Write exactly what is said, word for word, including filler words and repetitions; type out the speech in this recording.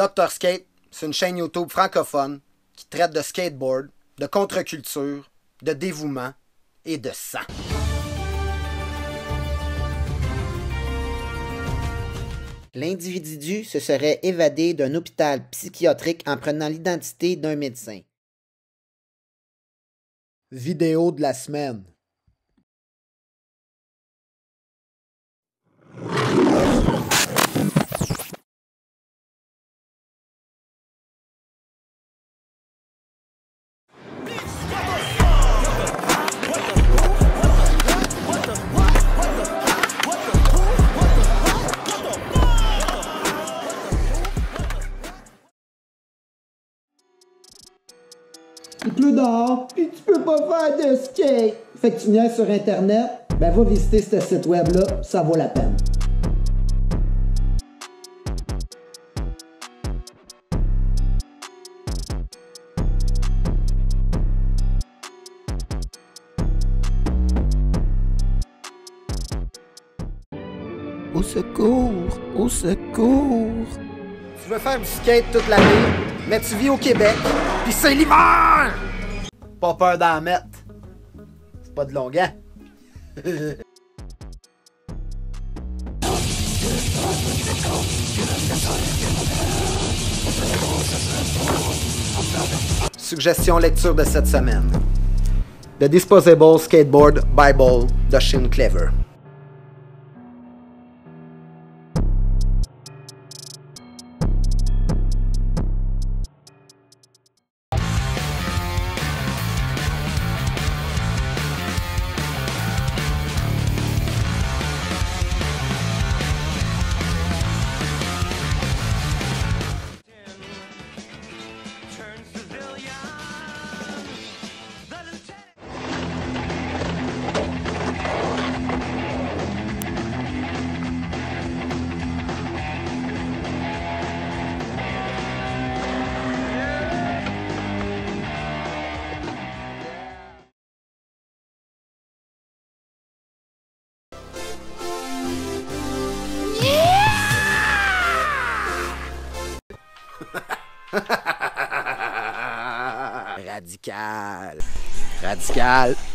docteur Skate, c'est une chaîne YouTube francophone qui traite de skateboard, de contre-culture, de dévouement et de sang. L'individu se serait évadé d'un hôpital psychiatrique en prenant l'identité d'un médecin. Vidéo de la semaine. Il pleut dehors, puis tu peux pas faire de skate. Fait que tu niaises sur Internet, ben va visiter ce site web-là, ça vaut la peine. Au secours! Au secours! Tu veux faire du skate toute l'année, mais tu vis au Québec, pis c'est l'hiver! Pas peur d'en mettre. C'est pas de longuant. Suggestion lecture de cette semaine. The Disposable Skateboard Bible de Shane Clever. Radical. Radical.